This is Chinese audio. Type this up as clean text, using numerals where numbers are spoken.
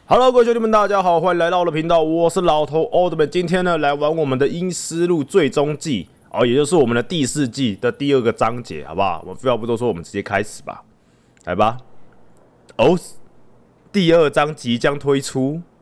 Hello，各位兄弟们，大家好，欢迎来到我的频道，我是老头欧德本。今天呢，来玩我们的《阴尸路最终季》也就是我们的第4季的第2个章节，好不好？我们废话不多说，我们直接开始吧，来吧。第2章即将推出，